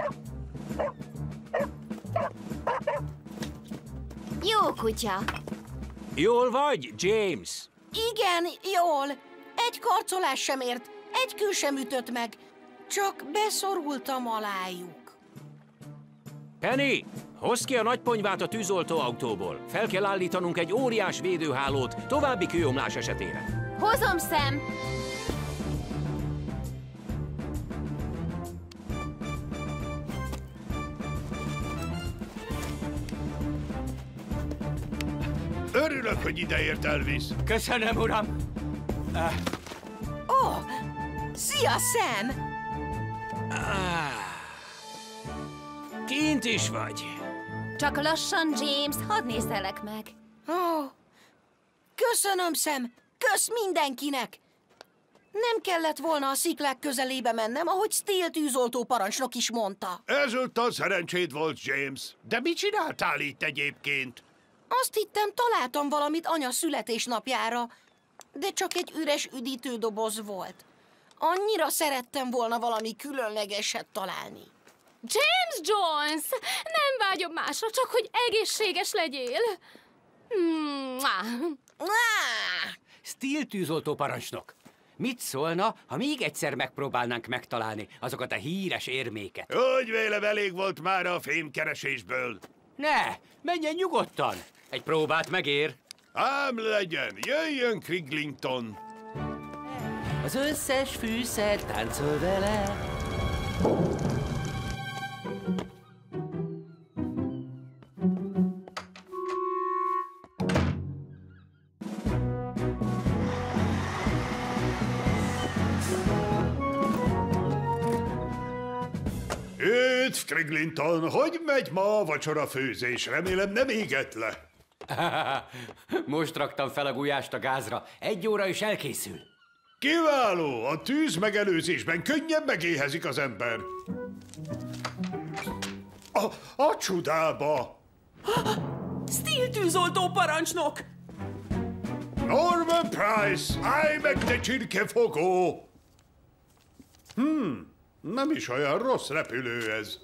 Jó kutya. Jól vagy, James? Igen, jól. Egy karcolás sem ért, egy kő sem ütött meg. Csak beszorultam alájuk. Penny, hozd ki a nagy ponyvát a tűzoltó autóból. Fel kell állítanunk egy óriás védőhálót további kőomlás esetére. Hozom, Sam. Örülök, hogy ideért, Elvis. Köszönöm, uram. Ó, oh, szia, Sam! Ah, kint is vagy. Csak lassan, James, hadd nézzelek meg. Ó, oh, köszönöm, Sam. Kösz mindenkinek. Nem kellett volna a sziklák közelébe mennem, ahogy Steel tűzoltó parancsnok is mondta. Ezúttal szerencséd volt, James. De mit csináltál itt egyébként? Azt hittem, találtam valamit anya születésnapjára, de csak egy üres üdítődoboz volt. Annyira szerettem volna valami különlegeset találni. James Jones! Nem vágyom másra, csak hogy egészséges legyél. Steel tűzoltó parancsnok. Mit szólna, ha még egyszer megpróbálnánk megtalálni azokat a híres érméket? Úgy vélem, elég volt már a fémkeresésből. Ne, menjen nyugodtan. Egy próbát megér. Ám legyen, jöjjön Criglington. Az összes fűszer táncol vele. Üdv, Criglington, hogy megy ma a vacsorafőzés? Remélem nem égett le. Most raktam fel a gulyást a gázra. Egy óra is elkészül. Kiváló! A tűz megelőzésben könnyen megéhezik az ember. A, a csudába! Steel tűzoltó parancsnok! Norman Price, állj meg, te csirkefogó! Hmm, nem is olyan rossz repülő ez.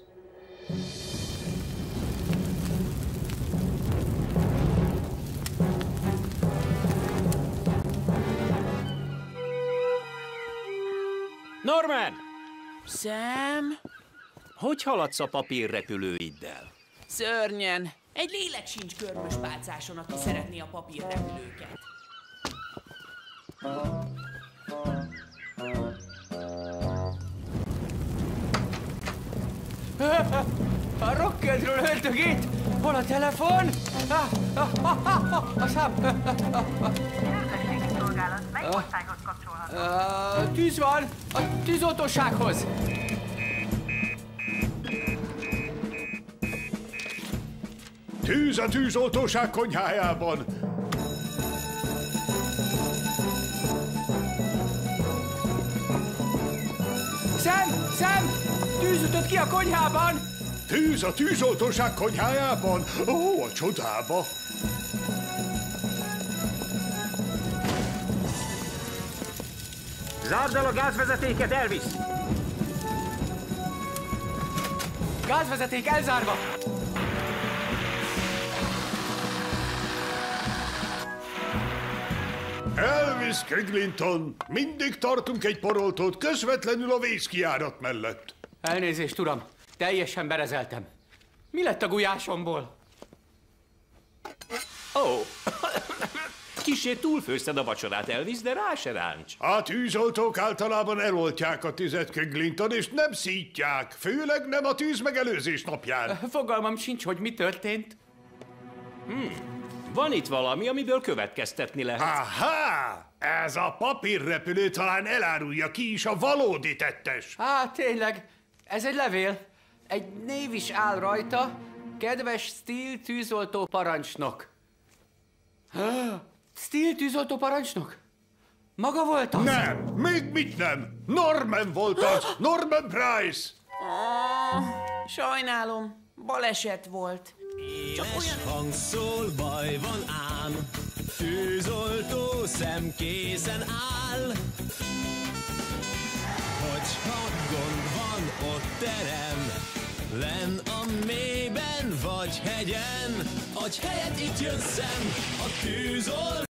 Norman! Sam? Hogy haladsz a papírrepülőiddel? Szörnyen. Egy lélek sincs körmös pálcáson, aki szeretné a papírrepülőket. A Rocketről ördögét! Hol a telefon? Ah, ah, ah, ah, ah, a szám! Közösségi szolgálat, melyik osztályhoz kapcsolható? Uh, tűz van! A tűzoltósághoz! Tűz a tűzoltóság konyhájában! Sam! Sam! Tűz ütött ki a konyhában! Tűz a tűzoltóság konyhájában? Ó, a csodába! Zárd el a gázvezetéket, Elvis! Gázvezeték elzárva! Elvis Criglington, mindig tartunk egy poroltót közvetlenül a vészkijárat mellett. Elnézést, uram, teljesen berezeltem. Mi lett a gulyásomból? Ó, oh. Kissé túlfőzted a vacsorát, Elvis, de rá se ráncs. A tűzoltók általában eloltják a tüzet, Criglington, és nem szítják, főleg nem a tűz megelőzés napján. Fogalmam sincs, hogy mi történt. Hmm. Van itt valami, amiből következtetni lehet. Aha! Ez a papírrepülő talán elárulja, ki is a valódi tettes. Á, tényleg, ez egy levél. Egy név is áll rajta. Kedves Steel tűzoltó parancsnok. Steel tűzoltó parancsnok? Maga volt az? Nem, még mit nem. Norman volt az, Norman Price. Oh, sajnálom, baleset volt. Csak olyan hang szól, baj van ám, tűzoltó szem készen áll. Hogyha gond van, ott terem, lenn a mélyben vagy hegyen, adj helyet, itt jön szem, a tűzoltó.